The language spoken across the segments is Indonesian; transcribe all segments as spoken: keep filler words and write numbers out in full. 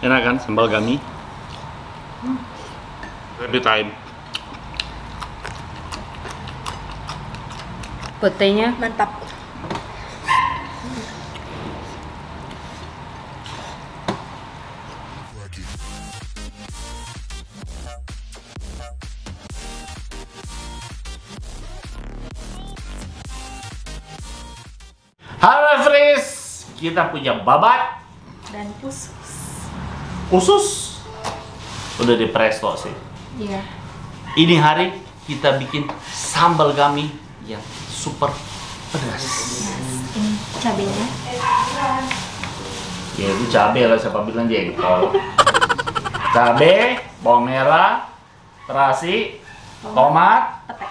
Enak kan sambal gami? Happy time. Petenya Mantap. Halo Fris, kita punya babat Dan usus. usus. Udah di presto sih. Iya. Ini hari kita bikin sambal gami yang super pedas. Ini cabenya. Ya itu cabai lah, siapa bilang jengkol. Cabai, bawang merah, terasi, tomat. Pete.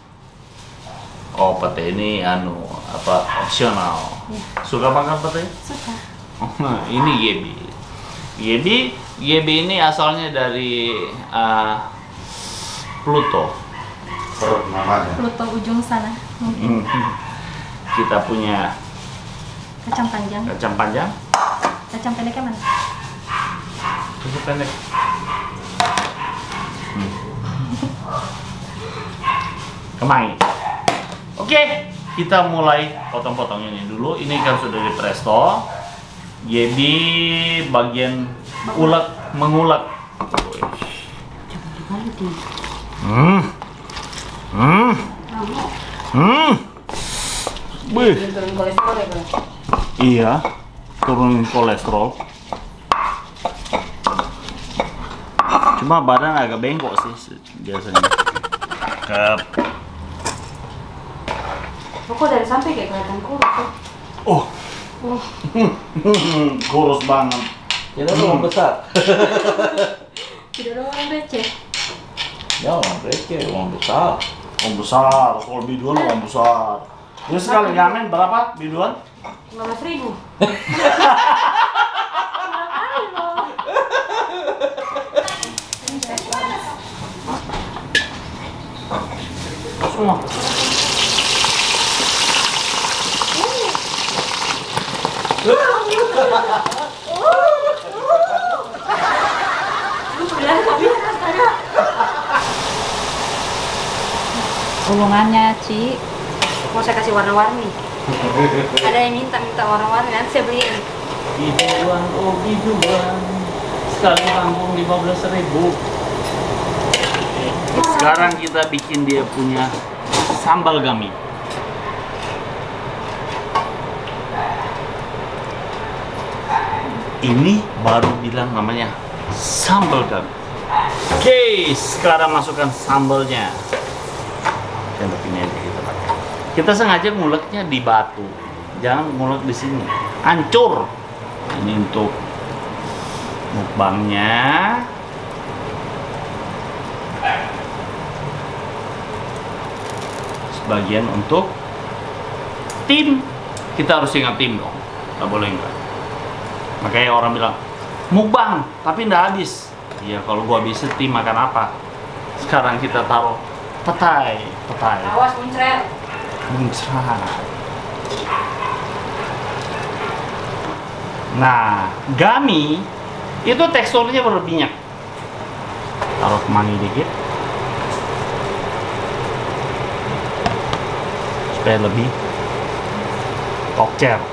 Oh pete ini anu apa opsional. Ya. Suka makan pete? Suka. Oh, ini Gebi. Gebi, Gebi ini asalnya dari uh, Pluto. Perut namanya. Pluto ujung sana. Mungkin. Hmm. Kita punya Kacang panjang. kacang panjang, Kacang pendeknya mana? kacang pendek. Hmm. Kemangi. Oke, kita mulai potong-potong ini dulu. Ini kan sudah di presto. Jadi bagian ulek mengulek. Hmm. Hmm. Hmm. Wih. Iya, turunin kolesterol. Cuma badan agak bengkok sih biasanya. Kep. Kok dari sampai kayak kelihatan kurus tuh. Oh, Oh, kurus banget. Kita tuh orang besar. Tidak ada orang receh. Ya orang receh, orang besar. Om besar, kalau biduan om besar. Dia sekali ngamen berapa biduan? lima belas ribu. Semua. Gulungannya, Ci. Mau saya kasih warna-warni. Ada yang minta-minta warna-warni, nanti saya beliin. Biduan, oh biduan. Sekali kampung lima belas ribu. Sekarang kita bikin dia punya sambal gami. Ini baru bilang namanya sambal gami. Oke, sekarang masukkan sambalnya. Sendok ini aja kita pakai. Kita sengaja nguleknya di batu, jangan ngulek di sini, hancur. Ini untuk mukbangnya. Sebagian untuk tim, kita harus ingat tim dong, nggak boleh enggak. Makanya orang bilang mukbang tapi nggak habis. Iya, kalau gua habisin tim makan apa? Sekarang kita taruh petai, petai. Awas muncrat. Muncrat. Nah, gami itu teksturnya berminyak. Taruh kemangi dikit supaya lebih tokcer.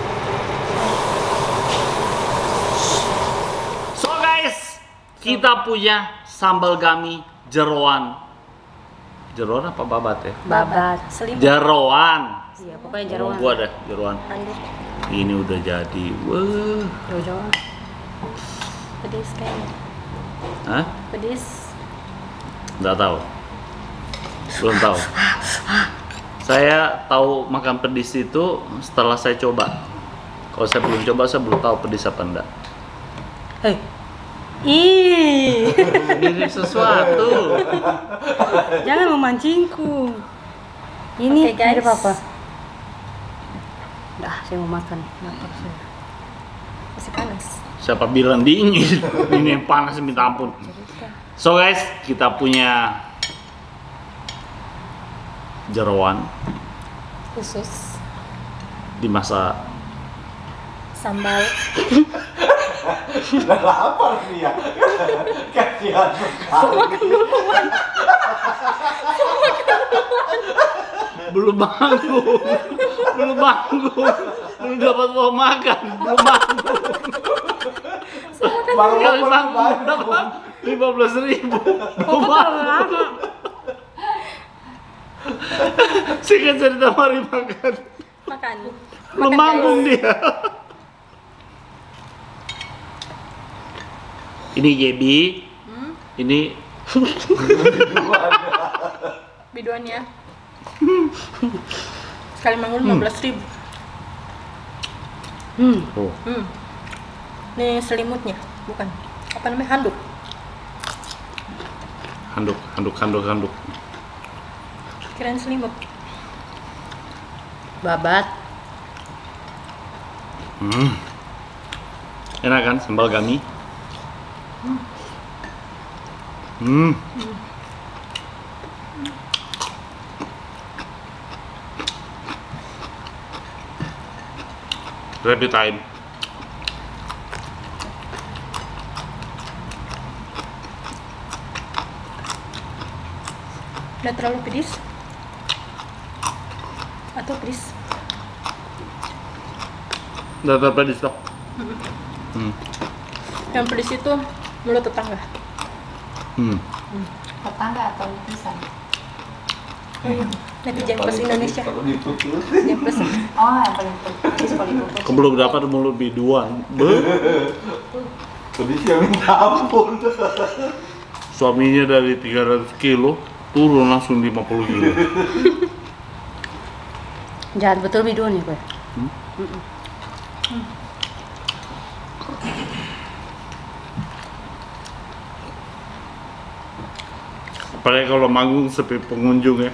So guys, kita punya sambal gami jeroan. Jeroan apa babat ya? Babat. Selimut. Jeroan. Iya, pokoknya Kalau jeroan. gua ada jeroan. Lanjut. Ini udah jadi. Wah. Jauh-jauh. Pedis kayaknya. Hah? Pedis. Nggak tahu. Belum tahu. Saya tahu makan pedis itu setelah saya coba. Kalau saya belum coba, saya belum tahu pedis apa enggak. Hei. Ih. Mirip sesuatu. Jangan memancingku. Ini Oke, guys. mirip apa? Dah, saya mau makan. Lapar saya. Masih panas. Siapa bilang dingin? Ini yang panas minta ampun. So guys, kita punya jeroan Usus. dimasak Sambal. Udah lapar dia. Kasihan sekali. Belum bangun, belum bangun, belum dapat mau makan, belum bangun. Baru Kali lapar bangun bangun. dapat lima belas ribu, belum Kok terlalu bangun. lama? Singkat cerita mari makan, Makan. belum Makan, bangun guys. dia. Ini Yebi, Hmm, ini biduannya. Sekali bangun lima belas ribu. Hmm. oh, Hmm. Ini selimutnya, bukan. Apa namanya? Handuk. handuk, handuk, handuk, handuk. Kirain selimut. Babat. Hmm. Enak kan sambal gami? Hmm. Happy time. Udah terlalu pedis? Atau pedis? Udah terpedis toh? Hmm. Yang pedis itu mulut tetangga. Hmm. Tetangga atau netizen? Netizen plus Indonesia. Kalau diputus. Yang plus. Oh, yang paling pedis kalau dikukus. Belum dapat mulut biduan. Be. Tadi siang minta ampun. Suaminya dari tiga ratus kilo turun langsung lima puluh kilo. Jahat betul biduan ya, gue. Apalagi kalau manggung sepi pengunjung ya.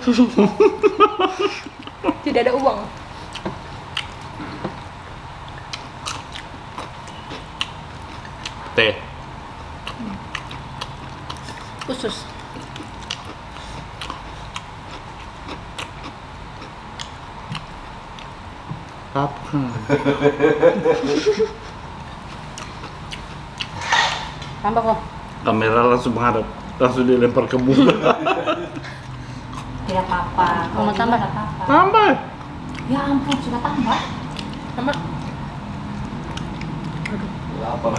Tidak ada uang. Teh. Khusus. Apa? Tambah kok. Kamera langsung menghadap, langsung dilempar ke muka. Tidak apa-apa. Mau tambah? Tidak apa-apa. Tambah. Ya ampun, sudah tambah. Sama. Lapar.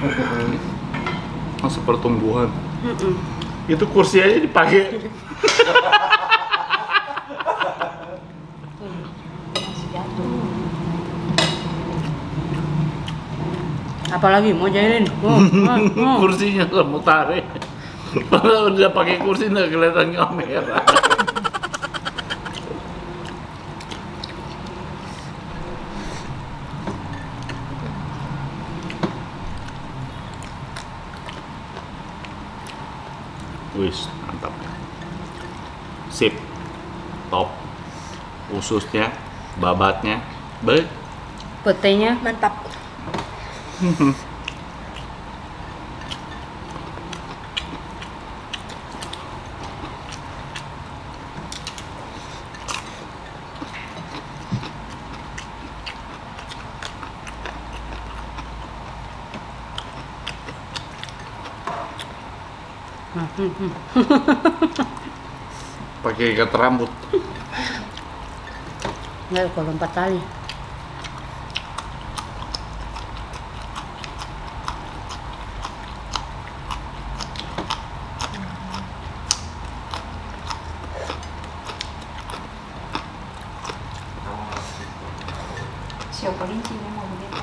Masa pertumbuhan. Mm-mm. Itu kursi aja dipakai. Masih jatuh. Apalagi mau jahilin? Oh, oh, oh. Kursinya kamu tarik. Kalau udah pakai kursi nggak kelihatan kamera. Wis, mantap. Sip. Top. Ususnya, babatnya, baik. Petenya Mantap. Pakai ikat rambut. nggak kalau empat kali. Siapa kelinci memang begitu.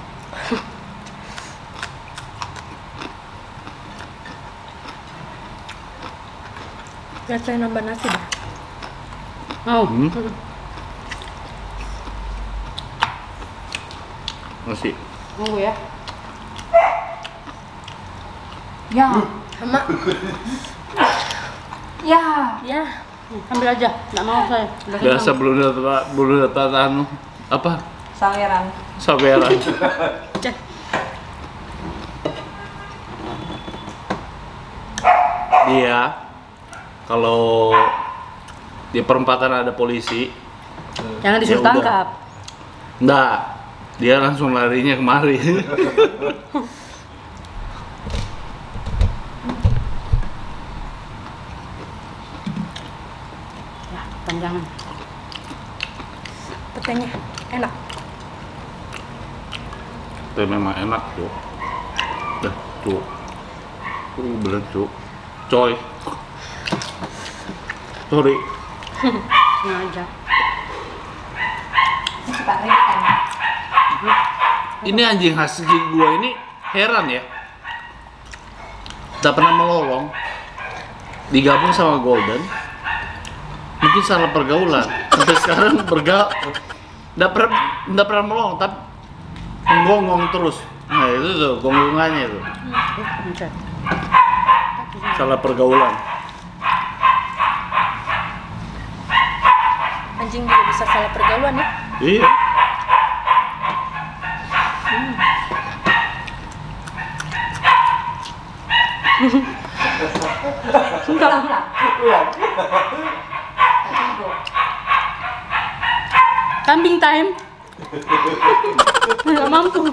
Biar saya nambah nasi dah. Oh, Hmm? Masih. tunggu ya. Ya, Sama. ya. Ya. Ambil aja, nggak mau saya. Udah Biasa kenyang. belum dapat belum dapat anu apa? Saweran. Saweran. Cek. Dia kalau di perempatan ada polisi, Jangan disuruh Ya udah. tangkap. enggak, dia langsung larinya kemari. panjangan. Petenya enak. Itu memang enak tuh. Dah tuh. Uh, bener tuh. Coy. Sorry. Sengaja. Ini suka rebutan. Ini anjing husky gua ini heran ya. Tak pernah melolong. Digabung sama Golden. Mungkin salah pergaulan. Sampai sekarang bergaul. Nggak pernah, nggak pernah melolong, tapi menggonggong terus. Nah itu tuh gonggongannya itu. Mencet. Salah pergaulan. Anjing juga bisa salah pergaulan ya. Iya. Enggak lah. Kambing time. Nggak mampu.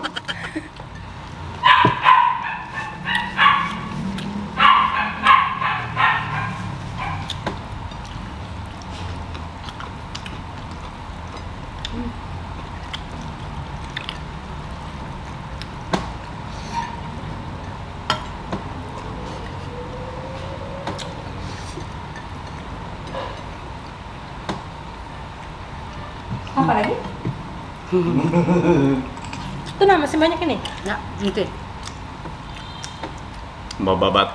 Apa lagi? Itu nah masih banyak ini. Ya, gitu. Mbak Babat.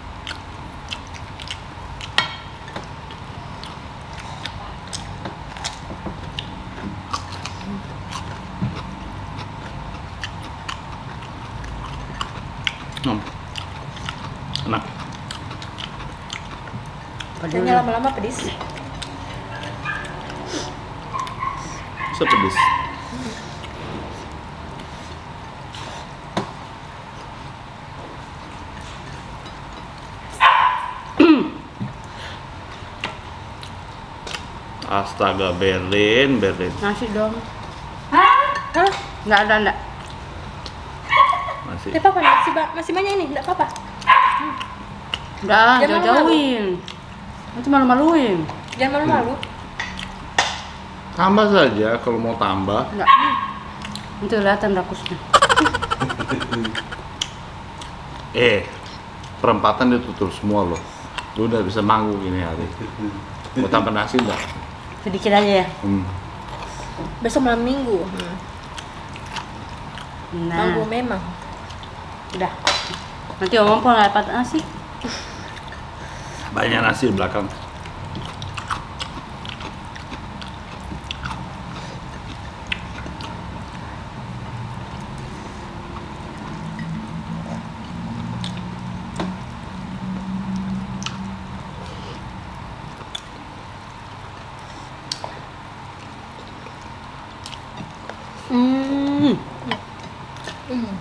Hmm. Enak. Kayaknya lama-lama pedis. Bisa pedes. Astaga, Berlin, Berlin. Nasi dong. Hah? Hah? Nggak ada, nggak. Masih. Tidak apa-apa, masih, ba- masih banyak ini, nggak apa-apa. Udah, Jangan jauh-jauhin. Itu malu-maluin. Jangan malu-malu. Tambah saja kalau mau tambah. Enggak. Itu kelihatan rakusnya. Eh, perempatan ditutup semua loh. Lu udah bisa manggung ini hari. Mau tambah nasi enggak? Sedikit aja ya. Hmm. Besok malam minggu. Nah, Manggu memang. udah. Nanti omong pun nggak dapat nasi. Banyak nasi di belakang. Hmm. Hmm.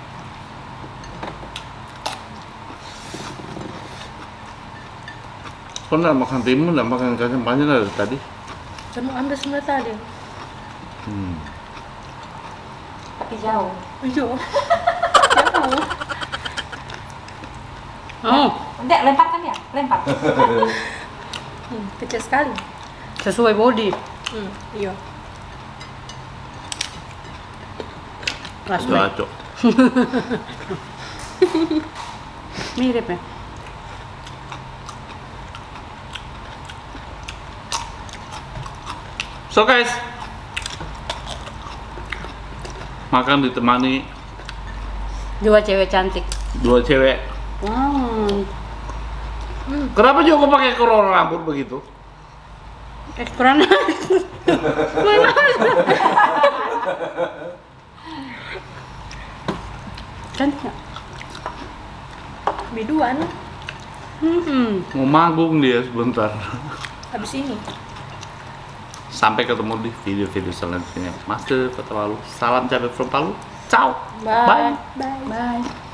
Kau nggak makan timun, nggak makan kacang panjang dari tadi? Kamu ambil sebelah tadi. Hmm. Tapi jauh. Jauh. Jauh. Oh, enggak lempar kan ya? Lempar. Hmm, kecil sekali. Sesuai body. Hmm, iya. Last Udah week. acok. Mirip ya. So guys, makan ditemani Dua cewek cantik. dua cewek. Wow. Kenapa juga kau pakai kerora rambut begitu? Eksperan. Cantik nggak? Biduan. Hmm. Mau manggung dia sebentar. Habis ini. Sampai ketemu di video-video selanjutnya. Master Kota Palu. Salam cabai from Palu. Ciao. Bye. Bye. Bye. Bye.